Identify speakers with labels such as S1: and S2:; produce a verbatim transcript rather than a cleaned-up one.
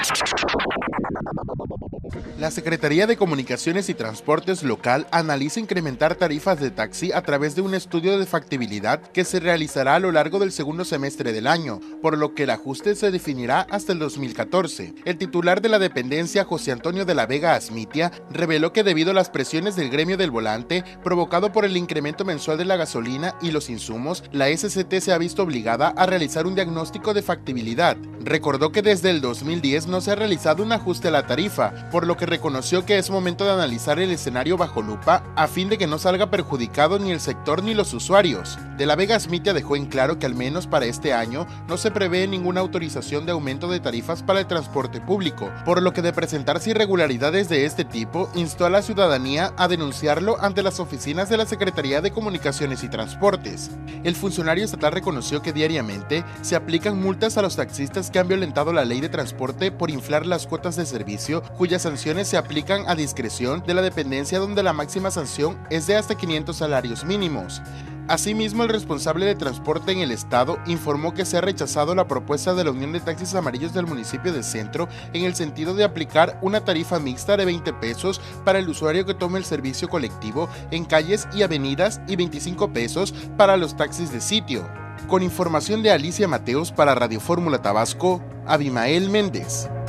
S1: La Secretaría de Comunicaciones y Transportes local analiza incrementar tarifas de taxi a través de un estudio de factibilidad que se realizará a lo largo del segundo semestre del año, por lo que el ajuste se definirá hasta el dos mil catorce. El titular de la dependencia, José Antonio de la Vega Asmitia, reveló que debido a las presiones del gremio del volante, provocado por el incremento mensual de la gasolina y los insumos, la S C T se ha visto obligada a realizar un diagnóstico de factibilidad. Recordó que desde el dos mil diez no se ha realizado un ajuste a la tarifa, por lo que reconoció que es momento de analizar el escenario bajo lupa a fin de que no salga perjudicado ni el sector ni los usuarios. De la Vega Asmitia dejó en claro que al menos para este año no se prevé ninguna autorización de aumento de tarifas para el transporte público, por lo que de presentarse irregularidades de este tipo, instó a la ciudadanía a denunciarlo ante las oficinas de la Secretaría de Comunicaciones y Transportes. El funcionario estatal reconoció que diariamente se aplican multas a los taxistas que han violentado la ley de transporte por inflar las cuotas de servicio, cuyas sanciones se aplican a discreción de la dependencia, donde la máxima sanción es de hasta quinientos salarios mínimos. Asimismo, el responsable de transporte en el estado informó que se ha rechazado la propuesta de la Unión de Taxis Amarillos del municipio de Centro en el sentido de aplicar una tarifa mixta de veinte pesos para el usuario que tome el servicio colectivo en calles y avenidas y veinticinco pesos para los taxis de sitio. Con información de Alicia Mateos para Radio Fórmula Tabasco, Abimael Méndez.